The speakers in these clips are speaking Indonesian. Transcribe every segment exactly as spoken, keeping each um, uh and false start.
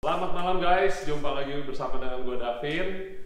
Selamat malam guys, jumpa lagi bersama dengan gue Davin.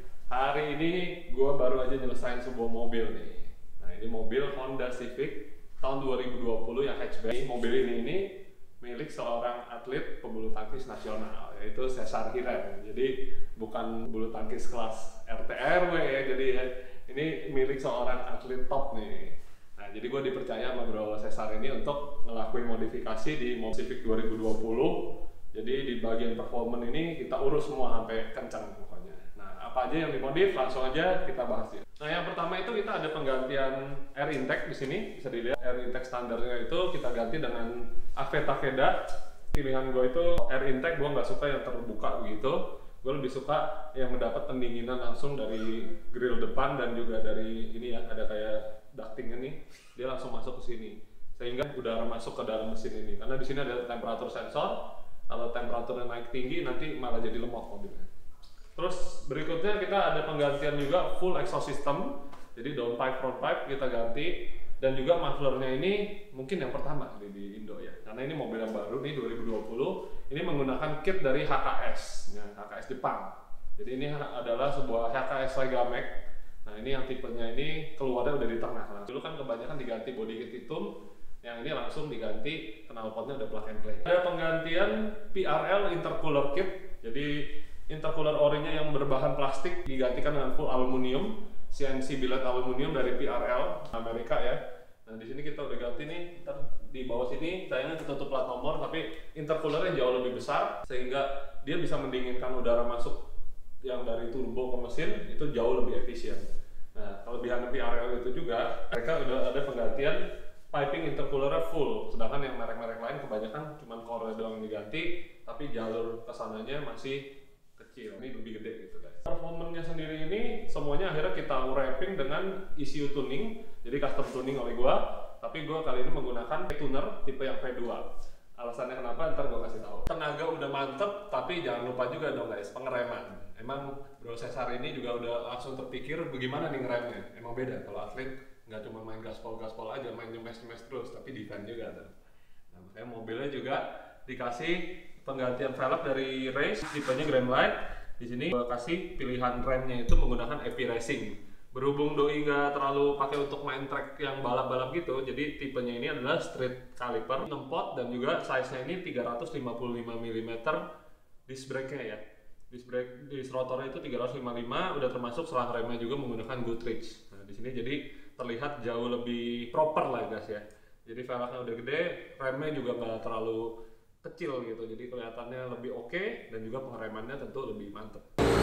Hari ini gue baru aja nyelesain sebuah mobil nih. Nah ini mobil Honda Civic tahun dua ribu dua puluh yang hatchback. Mobil ini ini milik seorang atlet pebulu tangkis nasional, yaitu Cesar Hiren. Jadi bukan bulu tangkis kelas R T R W ya, jadi ya, ini milik seorang atlet top nih. Nah jadi gue dipercaya sama Bro Cesar ini untuk ngelakuin modifikasi di mobil Civic dua ribu dua puluh. Jadi di bagian performance ini kita urus semua sampai kencang pokoknya. Nah apa aja yang dimodif langsung aja kita bahas ya. Nah yang pertama itu kita ada penggantian air intake di sini, bisa dilihat air intake standarnya itu kita ganti dengan Avette Takeda. Pilihan gue itu air intake, gue nggak suka yang terbuka begitu. Gue lebih suka yang mendapat pendinginan langsung dari grill depan dan juga dari ini ya, ada kayak ducting ini, dia langsung masuk ke sini sehingga udara masuk ke dalam mesin ini. Karena di sini ada temperatur sensor. Kalau temperaturnya naik tinggi nanti malah jadi lemot mobilnya. Terus berikutnya kita ada penggantian juga full exhaust system. Jadi downpipe, frontpipe kita ganti, dan juga mufflernya ini mungkin yang pertama di, di Indo ya. Karena ini mobil yang baru nih dua ribu dua puluh. Ini menggunakan kit dari H K S, ya, H K S Jepang. Jadi ini adalah sebuah H K S Legamek. Nah ini yang tipenya ini keluarnya udah di tengah lah. Dulu kan kebanyakan diganti body kit itu. Yang ini langsung diganti knalpotnya udah plug and play. Ada penggantian P R L intercooler kit. Jadi intercooler orinya yang berbahan plastik digantikan dengan full aluminium, C N C billet aluminium dari P R L Amerika ya. Nah di sini kita udah ganti nih. Ntar di bawah sini sayangnya ketutup plat nomor, tapi intercoolernya jauh lebih besar sehingga dia bisa mendinginkan udara masuk yang dari turbo ke mesin itu jauh lebih efisien. Nah kelebihan P R L itu juga mereka udah ada penggantian piping intercoolernya full, sedangkan yang merek-merek lain kebanyakan cuma core doang diganti, tapi jalur kesananya masih kecil, ini lebih gede gitu guys. Performanya sendiri ini semuanya akhirnya kita wrapping dengan E C U tuning, jadi custom tuning oleh gua, tapi gua kali ini menggunakan tuner tipe yang V dua. Alasannya kenapa ntar gua kasih tahu. Tenaga udah mantep, tapi jangan lupa juga dong guys, pengereman. Emang Bro Cesar ini juga udah langsung terpikir bagaimana nih ngeremnya. Emang beda kalau atlet nggak cuma main gaspol-gaspol aja, main nyemes-nyemes terus, tapi defend juga tuh. Nah, makanya mobilnya juga dikasih penggantian velg dari Race, tipenya Grand Light. Di sini gua kasih pilihan remnya itu menggunakan E P Racing. Berhubung doi nggak terlalu pakai untuk main track yang balap-balap gitu, jadi tipenya ini adalah street caliper, enam pot, dan juga size-nya ini tiga ratus lima puluh lima milimeter disc brake-nya ya. Disc brake, disc rotornya itu tiga ratus lima puluh lima, udah termasuk selang remnya juga menggunakan Goodrich. Nah, di sini jadi terlihat jauh lebih proper lah guys ya. Jadi velgnya udah gede, remnya juga nggak terlalu kecil gitu, jadi kelihatannya lebih oke okay, dan juga pengeremannya tentu lebih mantep.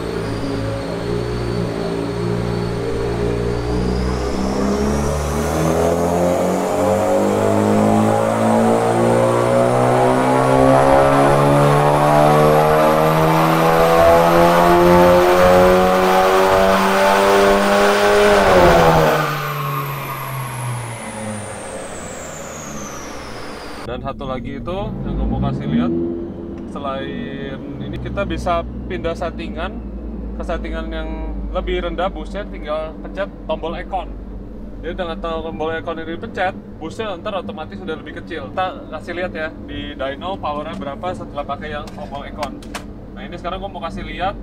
Dan satu lagi itu yang gue mau kasih lihat, selain ini kita bisa pindah settingan ke settingan yang lebih rendah, busnya tinggal pencet tombol econ. Jadi dengan tombol econ ini dipencet, busnya ntar otomatis sudah lebih kecil. Kita kasih lihat ya di dyno powernya berapa setelah pakai yang tombol econ. Nah ini sekarang gue mau kasih lihat.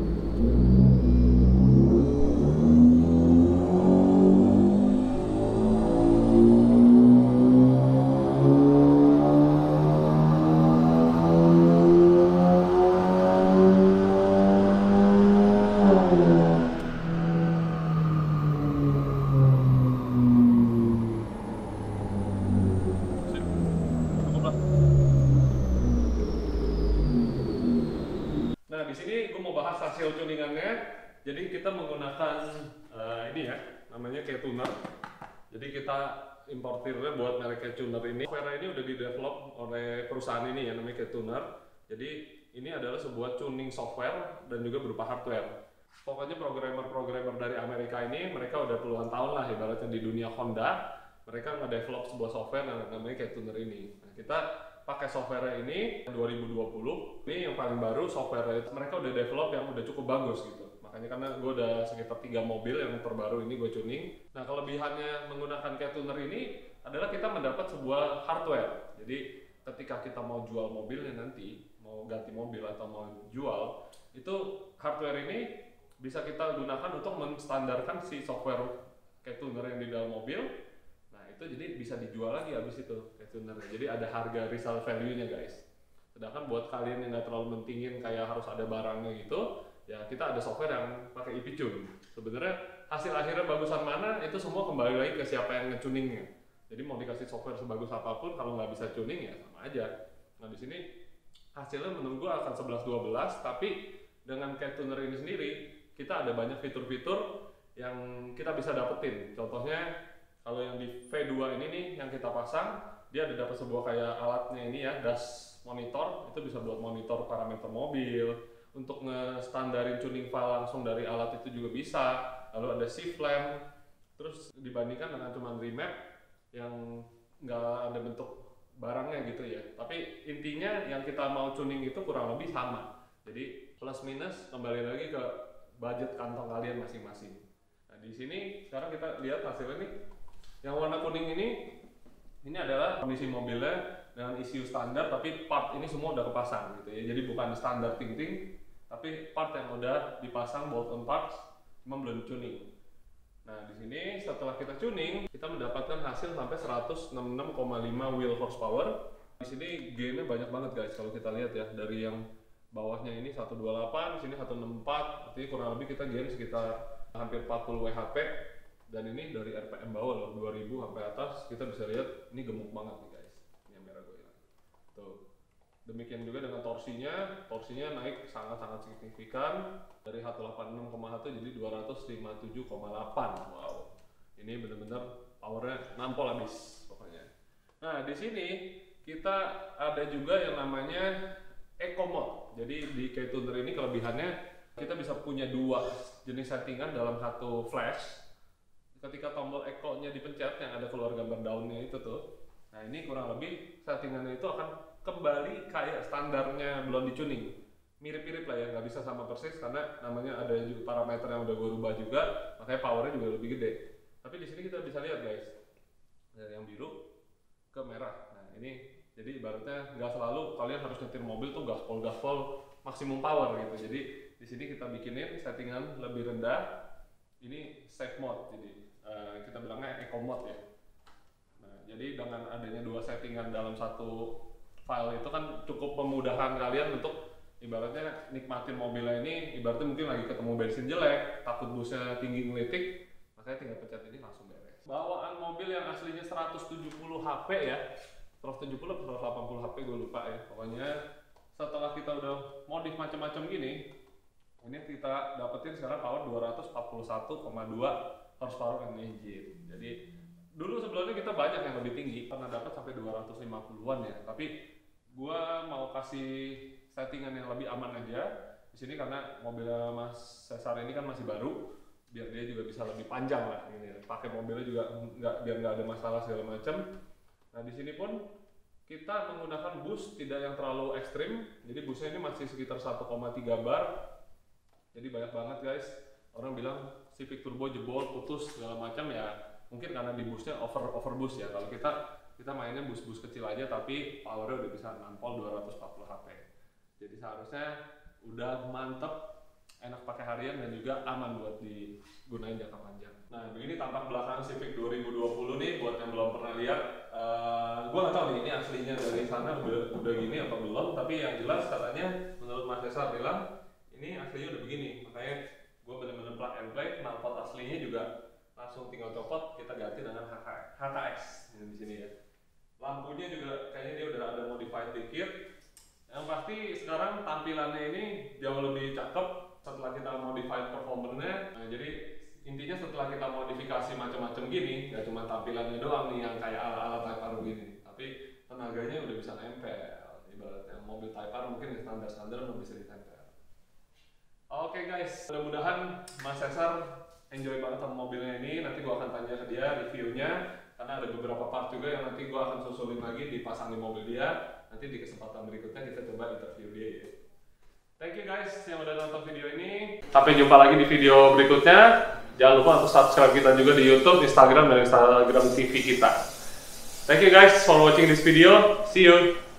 Nah di sini gue mau bahas hasil tuningannya. Jadi kita menggunakan uh, ini ya, namanya K-Tuner. Jadi kita importirnya buat merek K-Tuner ini. Software ini udah di-develop oleh perusahaan ini ya, namanya K-Tuner. Jadi ini adalah sebuah tuning software dan juga berupa hardware. Pokoknya programmer-programmer dari Amerika ini, mereka udah puluhan tahun lah ibaratnya di dunia Honda. Mereka nge-develop sebuah software yang namanya K-Tuner ini. Nah, kita pakai software ini dua ribu dua puluh. Ini yang paling baru software itu mereka udah develop yang udah cukup bagus gitu. Makanya karena gue udah sekitar tiga mobil yang terbaru ini gue tuning. Nah kelebihannya menggunakan K-Tuner ini adalah kita mendapat sebuah hardware. Jadi ketika ketika kita mau jual mobilnya nanti, mau ganti mobil atau mau jual, itu hardware ini bisa kita gunakan untuk menstandarkan si software kayak tuner yang di dalam mobil. Nah itu jadi bisa dijual lagi abis itu kayak tunernya. Jadi ada harga resale value-nya guys. Sedangkan buat kalian yang nggak terlalu mentingin kayak harus ada barangnya gitu, ya kita ada software yang pakai E P Tune. Sebenarnya hasil akhirnya bagusan mana itu semua kembali lagi ke siapa yang nge-tuningnya. Jadi mau dikasih software sebagus apapun kalau nggak bisa tuning ya sama aja. Nah di sini hasilnya menurut gua akan sebelas dua belas, tapi dengan cat tuner ini sendiri kita ada banyak fitur-fitur yang kita bisa dapetin. Contohnya kalau yang di V dua ini nih yang kita pasang, dia ada dapat sebuah kayak alatnya ini ya, dash monitor. Itu bisa buat monitor parameter mobil, untuk ngestandarin tuning file langsung dari alat itu juga bisa. Lalu ada shift lamp. Terus dibandingkan dengan cuma remap yang nggak ada bentuk barangnya gitu ya. Tapi intinya yang kita mau tuning itu kurang lebih sama. Jadi plus minus kembali lagi ke budget kantong kalian masing-masing. Nah di sini sekarang kita lihat hasilnya nih. Yang warna kuning ini, ini adalah kondisi mobilnya dengan E C U standar, tapi part ini semua udah kepasang gitu ya. Jadi bukan standar ting-ting, tapi part yang udah dipasang bolt on parts, cuma belum tuning. Nah di sini setelah kita tuning, kita mendapatkan hasil sampai seratus enam puluh enam koma lima wheel horsepower. Di sini gainnya banyak banget guys kalau kita lihat ya, dari yang bawahnya ini seratus dua puluh delapan, di sini seratus enam puluh empat, artinya kurang lebih kita gain sekitar hampir empat puluh W H P. Dan ini dari R P M bawah loh, dua ribu sampai atas, kita bisa lihat ini gemuk banget nih guys. Ini yang merah gue hilang. Tuh. Demikian juga dengan torsinya, torsinya naik sangat-sangat signifikan dari seratus delapan puluh enam koma satu jadi dua ratus lima puluh tujuh koma delapan. Wow. Ini benar-benar powernya nampol habis pokoknya. Nah, di sini kita ada juga yang namanya Eco Mode. Jadi di K-Tuner ini kelebihannya kita bisa punya dua jenis settingan dalam satu flash. Ketika tombol eco-nya dipencet yang ada keluar gambar daunnya itu tuh, nah ini kurang lebih settingannya itu akan kembali kayak standarnya belum dicuning, mirip-mirip lah ya, nggak bisa sama persis karena namanya ada juga parameter yang udah gue rubah juga, makanya powernya juga lebih gede. Tapi di sini kita bisa lihat guys, dari yang biru ke merah. Nah ini jadi ibaratnya nggak selalu kalian harus nyetir mobil tuh gaspol gaspol maksimum power gitu. Jadi di sini kita bikinin settingan lebih rendah. Ini safe mode, jadi uh, kita bilangnya eco mode ya. Nah, jadi dengan adanya dua settingan dalam satu file itu kan cukup memudahkan kalian untuk ibaratnya nikmatin mobilnya ini. Ibaratnya mungkin lagi ketemu bensin jelek, takut busnya tinggi ngelitik, makanya tinggal pencet ini langsung beres. Bawaan mobil yang aslinya seratus tujuh puluh H P ya, seratus tujuh puluh atau seratus delapan puluh H P gue lupa ya. Pokoknya setelah kita udah modif macam-macam gini, ini kita dapetin sekarang power dua ratus empat puluh satu koma dua horsepower engine. Jadi dulu sebelumnya kita banyak yang lebih tinggi, pernah dapat sampai dua ratus lima puluhan ya. Tapi gua mau kasih settingan yang lebih aman aja di sini karena mobil Mas Cesar ini kan masih baru, biar dia juga bisa lebih panjang lah ini. Pakai mobilnya juga nggak, biar nggak ada masalah segala macam. Nah di sini pun kita menggunakan boost tidak yang terlalu ekstrim. Jadi boostnya ini masih sekitar satu koma tiga bar. Jadi banyak banget guys, orang bilang Civic Turbo jebol, putus segala macam ya, mungkin karena di boostnya over over boost ya. Kalau kita kita mainnya boost boost kecil aja, tapi powernya udah bisa nampol dua ratus empat puluh H P. Jadi seharusnya udah mantep, enak pakai harian dan juga aman buat digunain jangka panjang. Nah ini tampak belakang Civic dua ribu dua puluh nih, buat yang belum pernah lihat. Uh, gue nggak tahu nih ini aslinya dari sana udah udah gini atau belum, tapi yang jelas katanya menurut Mas Cesar bilang ini aslinya udah begini, makanya gue bener-bener plug and play. Knalpot aslinya juga langsung tinggal copot, kita ganti dengan H K X di sini ya. Lampunya juga kayaknya dia udah ada modified dikit. Yang pasti sekarang tampilannya ini jauh lebih cakep setelah kita modified performance-nya. Nah, jadi intinya setelah kita modifikasi macam-macam gini, nggak cuma tampilannya doang nih yang kayak ala-ala Type R gini, tapi tenaganya udah bisa nempel. Ibaratnya mobil Type R mungkin standar-standar udah bisa ditempel. Oke okay guys, mudah-mudahan Mas Cesar enjoy banget sama mobilnya ini. Nanti gua akan tanya ke dia reviewnya, karena ada beberapa part juga yang nanti gua akan susulin lagi dipasang di mobil dia. Nanti di kesempatan berikutnya kita coba interview dia ya. Thank you guys yang udah nonton video ini. Sampai jumpa lagi di video berikutnya. Jangan lupa untuk subscribe kita juga di YouTube, Instagram, dan Instagram T V kita. Thank you guys for watching this video. See you.